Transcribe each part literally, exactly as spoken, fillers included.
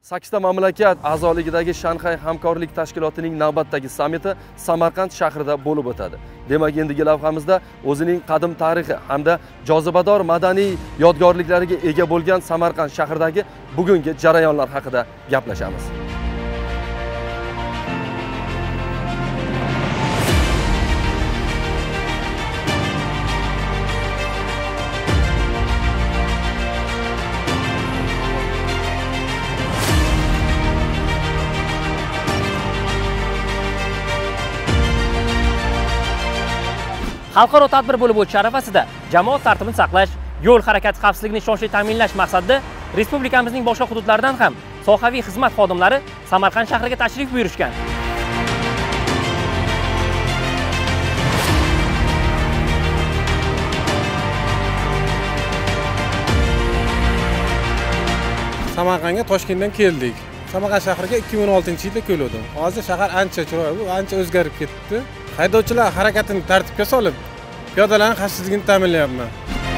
sakkizta mamlakat a'zoligidagi Shanxay hamkorlik tashkilotining navbatdagi sammiti Samarqand shahrida bo'lib o'tadi. Demak, endigi lavhamizda o'zining qadim tarixi hamda jozibador madaniy yodgorliklariga ega bo'lgan Samarqand shahridagi bugungi jarayonlar haqida gaplashamiz. Xalqaro tadbir bo'lib o'tishi arafasida jamoat tartibini saqlash, yo'l harakati xavfsizligini ishonchli ta'minlash maqsadida respublikamizning boshqa hududlaridan ham sohaviy xizmat xodimlari Samarqand shahriga tashrif buyurishgan. Samarqandga Toshkentdan keldik. Samarqand shahriga ikki ming o'n oltinchi yilda keldim. Hozir shahar ancha chiroyli, ancha o'zgarib ketdi. Haydovchilar harakatini tartibga solib, piyodalarning xavfsizligini ta'minlayapman.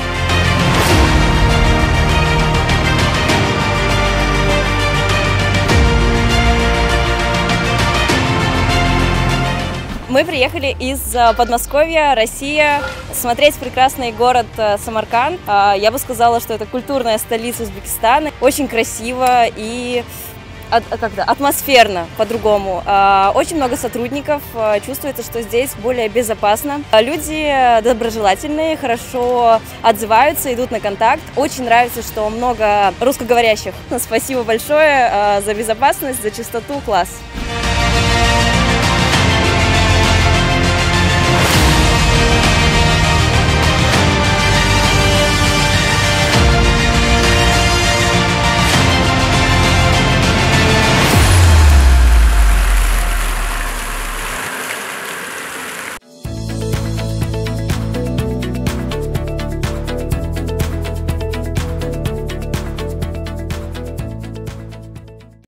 Мы приехали из Подмосковья, Россия, смотреть прекрасный город Самарканд. Я бы сказала, что это культурная столица Узбекистана. Очень красиво и как-то атмосферно по-другому. Очень много сотрудников, чувствуется, что здесь более безопасно. Люди доброжелательные, хорошо отзываются, идут на контакт. Очень нравится, что много русскоговорящих. Спасибо большое за безопасность, за чистоту, класс.